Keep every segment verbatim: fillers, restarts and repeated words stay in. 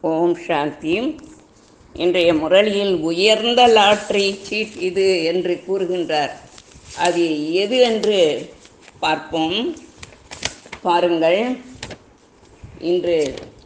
ஓம் சாந்தி. இன்றைய முரளியில் உயர்ந்த lottery seat இது என்று கூறுகின்றார். அது எது என்று பார்ப்போம். பாருங்கள், இன்று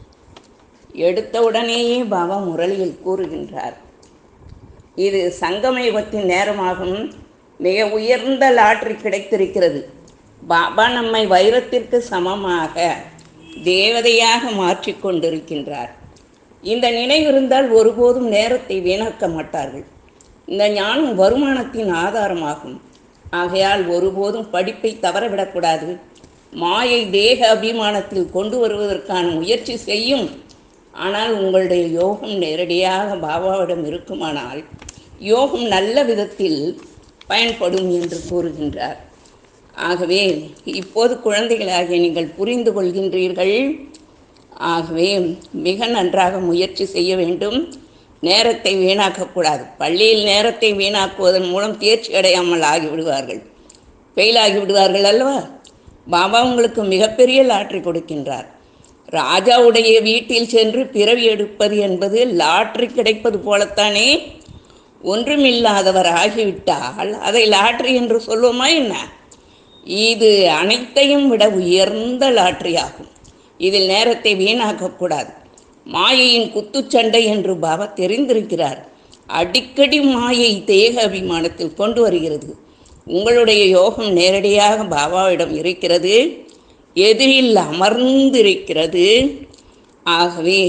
எடுத்தவுடனேயே பாபா முரளியில் கூறுகின்றார், இது சங்கமயுகத்தின் நேரமாகும். மிக உயர்ந்த லாட்ரி கிடைத்திருக்கிறது. பாபா நம்மை வைரத்திற்கு சமமாக தேவதையாக மாற்றிக்கொண்டிருக்கின்றார். இந்த நினைவு இருந்தால் ஒருபோதும் நேரத்தை வீணாக்க மாட்டார்கள். இந்த ஞானம் வருமானத்தின் ஆதாரமாகும். ஆகையால் ஒருபோதும் படிப்பை தவறவிடக்கூடாது. மாயை தேக அபிமானத்தில் கொண்டு வருவதற்கான முயற்சி செய்யும். ஆனால் உங்களுடைய யோகம் நேரடியாக பாபாவிடம் இருக்குமானால் யோகம் நல்ல விதத்தில் பயன்படும் என்று கூறுகின்றார். ஆகவே இப்போது குழந்தைகளாகிய நீங்கள் புரிந்து கொள்கின்றீர்கள். ஆகவே மிக நன்றாக முயற்சி செய்ய வேண்டும். நேரத்தை வீணாக்கக்கூடாது. பள்ளியில் நேரத்தை வீணாக்குவதன் மூலம் தேர்ச்சி அடையாமல் ஆகிவிடுவார்கள், ஃபெயில் ஆகிவிடுவார்கள் அல்லவா? பாபா உங்களுக்கு மிகப்பெரிய லாட்ரி கொடுக்கின்றார். ராஜாவுடைய வீட்டில் சென்று பிறவி எடுப்பது என்பது லாட்ரி கிடைப்பது போலத்தானே. ஒன்றுமில்லாதவர் ஆகிவிட்டால் அதை லாட்ரி என்று சொல்லுவோமா என்ன? இது அனைத்தையும் விட உயர்ந்த லாட்ரி ஆகும். இதில் நேரத்தை வீணாக்கக்கூடாது. மாயையின் குத்துச்சண்டை என்று பாபா தெரிந்திருக்கிறார். அடிக்கடி மாயை தேக அபிமானத்தில் கொண்டு வருகிறது. உங்களுடைய யோகம் நேரடியாக பாபாவிடம் இருக்கிறது, எதிரில் அமர்ந்திருக்கிறது. ஆகவே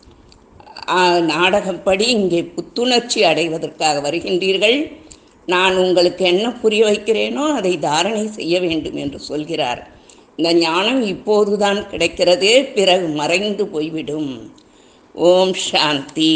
நாடகப்படி இங்கே புத்துணர்ச்சி அடைவதற்காக வருகின்றீர்கள். நான் உங்களுக்கு என்ன புரிய வைக்கிறேனோ அதை தாரணை செய்ய வேண்டும் என்று சொல்கிறார். இந்த ஞானம் இப்போதுதான் கிடைக்கிறது, பிறகு மறைந்து போய்விடும். ஓம் சாந்தி.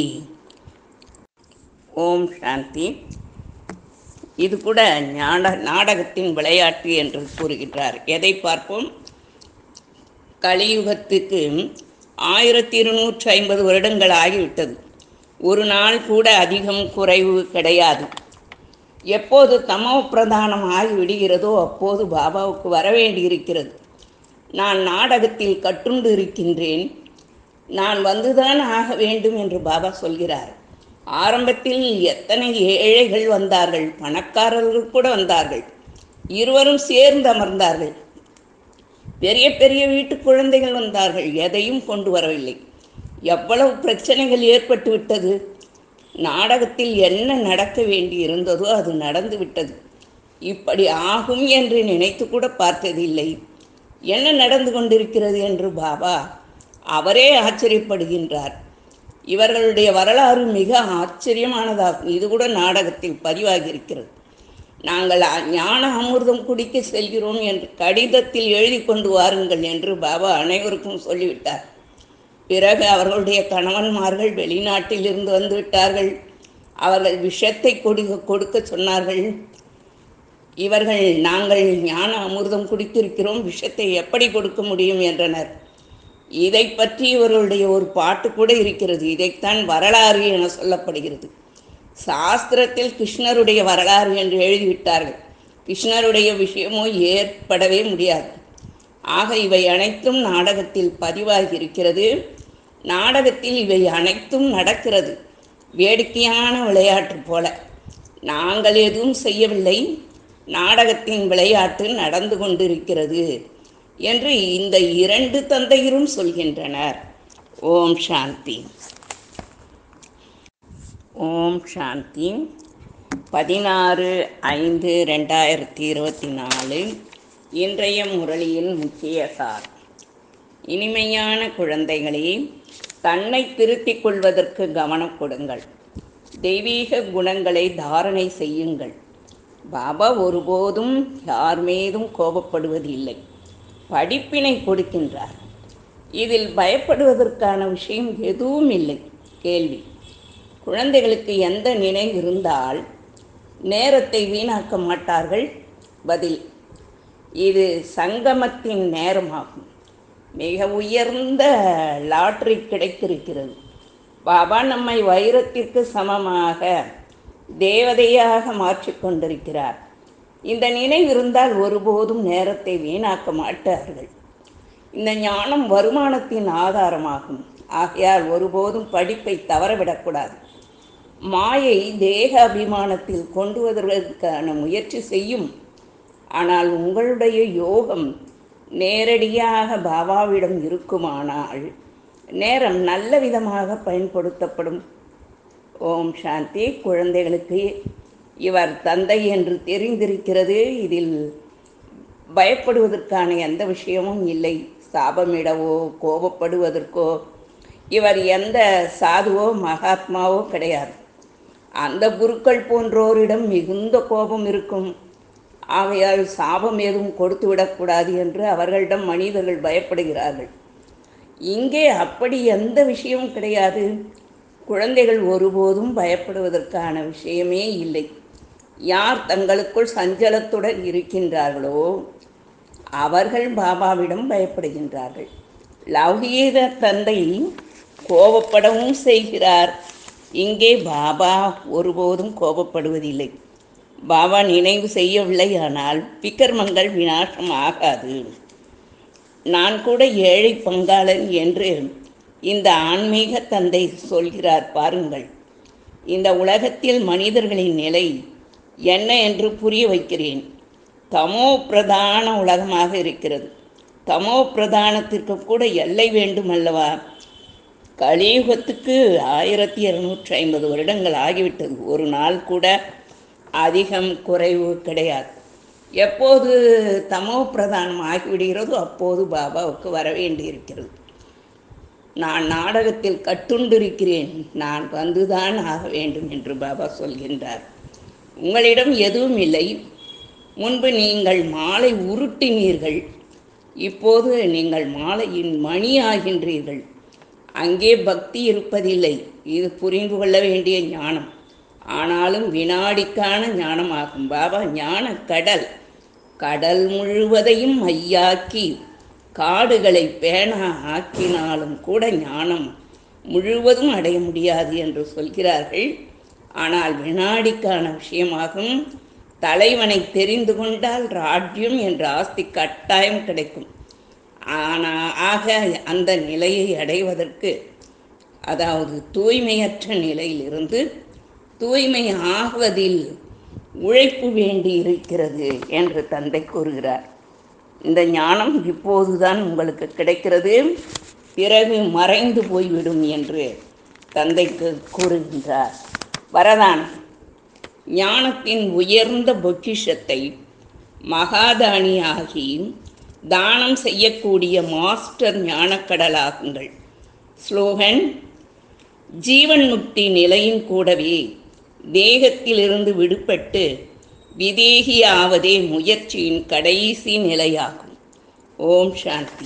ஓம் சாந்தி. இது கூட ஞான நாடகத்தின் விளையாட்டு என்று கூறுகின்றார். எதை பார்ப்போம்? கலியுகத்துக்கு ஆயிரத்தி இருநூற்றி ஐம்பது வருடங்கள் ஆகிவிட்டது. ஒரு நாள் கூட அதிகம் குறைவு கிடையாது. எப்போது தமோ பிரதானம் ஆகிவிடுகிறதோ அப்போது பாபாவுக்கு வரவேண்டியிருக்கிறது. நான் நாடகத்தில் கட்டுண்டு இருக்கின்றேன், நான் வந்துதான் ஆக வேண்டும் என்று பாபா சொல்கிறார். ஆரம்பத்தில் எத்தனை ஏழைகள் வந்தார்கள், பணக்காரர்கள் கூட வந்தார்கள். இருவரும் சேர்ந்து அமர்ந்தார்கள். பெரிய பெரிய வீட்டு குழந்தைகள் வந்தார்கள், எதையும் கொண்டு வரவில்லை. எவ்வளவு பிரச்சனைகள் ஏற்பட்டு விட்டது. நாடகத்தில் என்ன நடக்க வேண்டி இருந்ததோ அது நடந்து விட்டது. இப்படி ஆகும் என்று நினைத்து கூட பார்த்ததில்லை. என்ன நடந்து கொண்டிருக்கிறது என்று பாபா அவரே ஆச்சரியப்படுகின்றார். இவர்களுடைய வரலாறு மிக ஆச்சரியமானதாகும். இது கூட நாடகத்தில் பதிவாகி இருக்கிறது. நாங்கள் ஞான அமிர்தம் குடிக்க செல்கிறோம் என்று கடிதத்தில் எழுதி கொண்டு வாருங்கள் என்று பாபா அனைவருக்கும் சொல்லிவிட்டார். பிறகு அவர்களுடைய கணவன்மார்கள் வெளிநாட்டில் இருந்து வந்து விட்டார்கள். அவர்கள் விஷத்தை கொடுக்க கொடுக்க சொன்னார்கள். இவர்கள் நாங்கள் ஞான அமிர்தம் குடித்திருக்கிறோம், விஷத்தை எப்படி கொடுக்க முடியும் என்றனர். இதை பற்றி இவர்களுடைய ஒரு பாட்டு கூட இருக்கிறது. இதைத்தான் வரலாறு என சொல்லப்படுகிறது. சாஸ்திரத்தில் கிருஷ்ணருடைய வரலாறு என்று எழுதிவிட்டார்கள். கிருஷ்ணருடைய விஷயமோ ஏற்படவே முடியாது. ஆக இவை அனைத்தும் நாடகத்தில் பதிவாகி இருக்கிறது. நாடகத்தில் இவை அனைத்தும் நடக்கிறது. வேடிக்கையான விளையாட்டு போல. நாங்கள் எதுவும் செய்யவில்லை, நாடகத்தின் விளையாட்டு நடந்து கொண்டிருக்கிறது என்று இந்த இரண்டு தந்தையரும் சொல்கின்றனர். ஓம் சாந்தி. ஓம் சாந்தி. பதினாறு ஐந்து ரெண்டாயிரத்தி இருபத்தி நாலு இன்றைய முரளியின் முக்கிய சார். இனிமையான குழந்தைகளே, தன்னை திருத்திக் கொள்வதற்கு கவனம் கொடுங்கள். தெய்வீக குணங்களை தாரணை செய்யுங்கள். பாபா ஒருபோதும் யார் மீதும் கோபப்படுவதில்லை, படிப்பினை கொடுக்கின்றார். இதில் பயப்படுவதற்கான விஷயம் எதுவும் இல்லை. கேள்வி: குழந்தைகளுக்கு எந்த நினைவு இருந்தால் நேரத்தை வீணாக்க மாட்டார்கள்? பதில்: இது சங்கமத்தின் நேரமாகும். மிக உயர்ந்த லாட்ரி கிடைத்திருக்கிறது. பாபா நம்மை வைரத்திற்கு சமமாக தேவதையாக மாற்றிக்கொண்டிருக்கிறார். இந்த நினைவு இருந்தால் ஒருபோதும் நேரத்தை வீணாக்க மாட்டார்கள். இந்த ஞானம் வருமானத்தின் ஆதாரமாகும். ஆகையால் ஒருபோதும் படிப்பை தவறவிடக்கூடாது. மாயை தேக அபிமானத்தில் கொண்டு வருவதற்கான முயற்சி செய்யும். ஆனால் உங்களுடைய யோகம் நேரடியாக பாபாவிடம் இருக்குமானால் நேரம் நல்ல விதமாக பயன்படுத்தப்படும். ஓம் சாந்தி. குழந்தைகளுக்கு இவர் தந்தை என்று தெரிந்திருக்கிறது. இதில் பயப்படுவதற்கான எந்த விஷயமும் இல்லை. சாபமிடவோ கோபப்படுவதற்கோ இவர் எந்த சாதுவோ மகாத்மாவோ கிடையாது. அந்த குருக்கள் போன்றோரிடம் மிகுந்த கோபம் இருக்கும். ஆகையால் சாபம் எதுவும் கொடுத்து விடக்கூடாது என்று அவர்களிடம் மனிதர்கள் பயப்படுகிறார்கள். இங்கே அப்படி எந்த விஷயமும் கிடையாது. குழந்தைகள் ஒருபோதும் பயப்படுவதற்கான விஷயமே இல்லை. யார் தங்களுக்குள் சஞ்சலத்துடன் இருக்கின்றார்களோ அவர்கள் பாபாவிடம் பயப்படுகின்றார்கள். லௌகீக தந்தை கோபப்படவும் செய்கிறார். இங்கே பாபா ஒருபோதும் கோபப்படுவதில்லை. பாபா நினைவு செய்யவில்லை, ஆனால் விக்கிரமங்கள் விநாசம் ஆகாது. நான் கூட ஏழை பங்காளன் என்று இந்த ஆன்மீக தந்தை சொல்கிறார். பாருங்கள், இந்த உலகத்தில் மனிதர்களின் நிலை என்ன என்று புரிய வைக்கிறேன். தமோ பிரதான உலகமாக இருக்கிறது. தமோ பிரதானத்திற்கு கூட எல்லை வேண்டும் அல்லவா? கலியுகத்துக்கு ஆயிரத்தி இருநூற்றி ஐம்பது வருடங்கள் ஆகிவிட்டது. ஒரு நாள் கூட அதிகம் குறைவு கிடையாது. எப்போது தமோ பிரதானம் ஆகிவிடுகிறதோ அப்போது பாபாவுக்கு வர வேண்டியிருக்கிறது. நான் நாடகத்தில் கட்டுண்டிருக்கிறேன், நான் வந்துதான் ஆக வேண்டும் என்று பாபா சொல்கின்றார். உங்களிடம் எதுவும் இல்லை. முன்பு நீங்கள் மாலை உருட்டினீர்கள், இப்போது நீங்கள் மாலையின் மணி ஆகின்றீர்கள். அங்கே பக்தி இருப்பதில்லை. இது புரிந்து கொள்ள வேண்டிய ஞானம். ஆனாலும் வினாடிக்கான ஞானமாகும். பாபா ஞான கடல். கடல் முழுவதையும் மையாக்கி காடுகளை பேணா ஆக்கினாலும் கூட ஞானம் முழுவதும் அடைய முடியாது என்று சொல்கிறார்கள். ஆனால் வினாடிக்கான விஷயமாகும். தலைவனை தெரிந்து கொண்டால் ராஜ்யம் என்ற ஆஸ்தி கட்டாயம் கிடைக்கும். ஆனால் ஆக அந்த நிலையை அடைவதற்கு, அதாவது தூய்மையற்ற நிலையிலிருந்து தூய்மை ஆகுவதில் உழைப்பு வேண்டி இருக்கிறது என்று தந்தை கூறுகிறார். இந்த ஞானம் இப்போதுதான் உங்களுக்கு கிடைக்கிறது, பிறகு மறைந்து போய்விடும் என்று தந்தைக்கு கூறுகின்றார். வரதானம். ஞானத்தின் உயர்ந்த பொக்கிஷத்தை மகாதானியாகி தானம் செய்யக்கூடிய மாஸ்டர் ஞானக்கடலாகுங்கள். ஸ்லோகன். ஜீவன் முக்தி நிலையின் கூடவே தேகத்திலிருந்து விடுபட்டு விதேகியாவதே முயற்சியின் கடைசி நிலையாகும். ஓம் சாந்தி.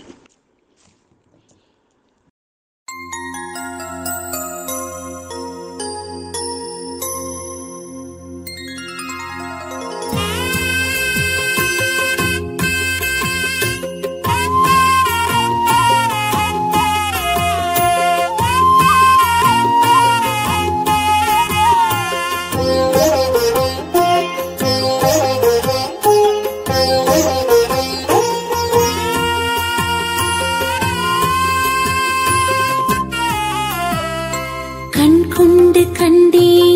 கண் கொண்டு கண்டே